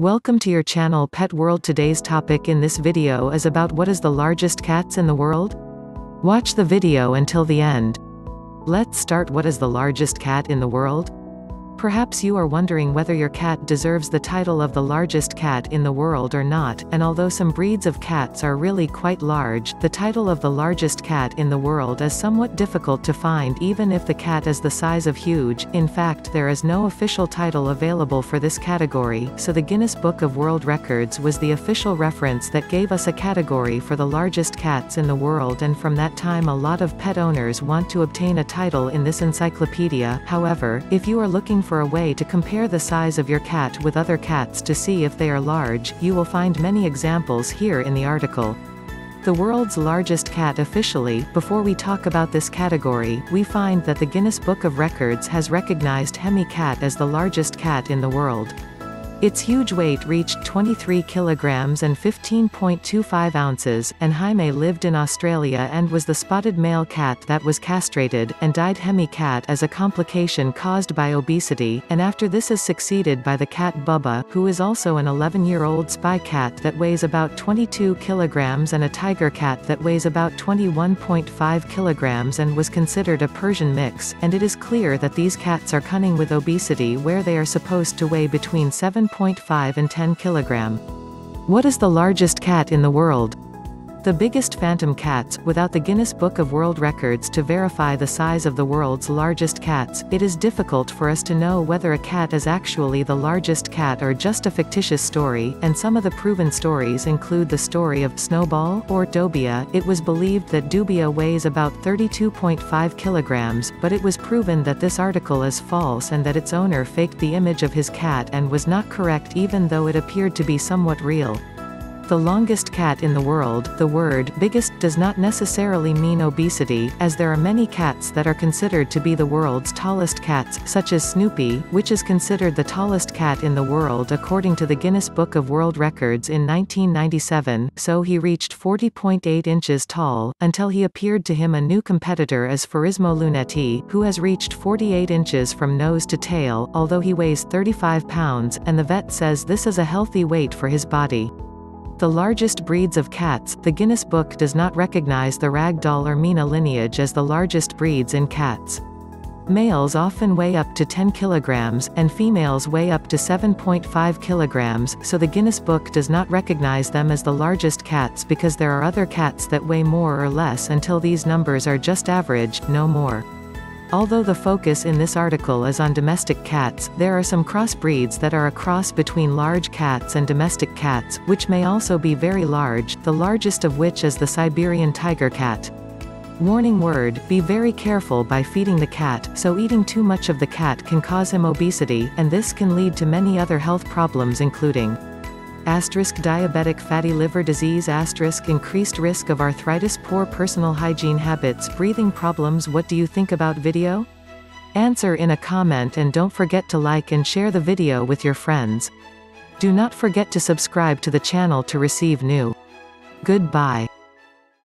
Welcome to your channel Pet World. Today's topic in this video is about what is the largest cats in the world? Watch the video until the end. Let's start. What is the largest cat in the world? Perhaps you are wondering whether your cat deserves the title of the largest cat in the world or not, and although some breeds of cats are really quite large, the title of the largest cat in the world is somewhat difficult to find even if the cat is the size of huge. In fact, there is no official title available for this category, so the Guinness Book of World Records was the official reference that gave us a category for the largest cats in the world, and from that time a lot of pet owners want to obtain a title in this encyclopedia. However, if you are looking for a way to compare the size of your cat with other cats to see if they are large, you will find many examples here in the article. The world's largest cat officially. Before we talk about this category, we find that the Guinness Book of Records has recognized Hemi cat as the largest cat in the world. Its huge weight reached 23 kilograms and 15.25 ounces, and Jaime lived in Australia and was the spotted male cat that was castrated, and died. Hemi cat is a complication caused by obesity, and after this is succeeded by the cat Bubba, who is also an 11-year-old spy cat that weighs about 22 kilograms and a tiger cat that weighs about 21.5 kilograms and was considered a Persian mix, and it is clear that these cats are cunning with obesity where they are supposed to weigh between 7.5 and 10 kg. What is the largest cat in the world? The biggest phantom cats. Without the Guinness Book of World Records to verify the size of the world's largest cats, it is difficult for us to know whether a cat is actually the largest cat or just a fictitious story, and some of the proven stories include the story of Snowball or Dubia. It was believed that Dubia weighs about 32.5 kilograms, but it was proven that this article is false and that its owner faked the image of his cat and was not correct even though it appeared to be somewhat real. The longest cat in the world. The word biggest does not necessarily mean obesity, as there are many cats that are considered to be the world's tallest cats, such as Snoopy, which is considered the tallest cat in the world according to the Guinness Book of World Records in 1997, so he reached 40.8 inches tall, until he appeared to him a new competitor as Furismo Lunetti, who has reached 48 inches from nose to tail, although he weighs 35 pounds, and the vet says this is a healthy weight for his body. The largest breeds of cats. The Guinness Book does not recognize the Ragdoll or Mina lineage as the largest breeds in cats. Males often weigh up to 10 kilograms, and females weigh up to 7.5 kilograms, so the Guinness Book does not recognize them as the largest cats because there are other cats that weigh more or less until these numbers are just average, no more. Although the focus in this article is on domestic cats, there are some crossbreeds that are a cross between large cats and domestic cats, which may also be very large, the largest of which is the Siberian tiger cat. Warning word: be very careful by feeding the cat, so eating too much of the cat can cause him obesity, and this can lead to many other health problems including diabetic fatty liver disease, increased risk of arthritis, poor personal hygiene habits, breathing problems. What do you think about video? Answer in a comment, and don't forget to like and share the video with your friends. Do not forget to subscribe to the channel to receive new. Goodbye.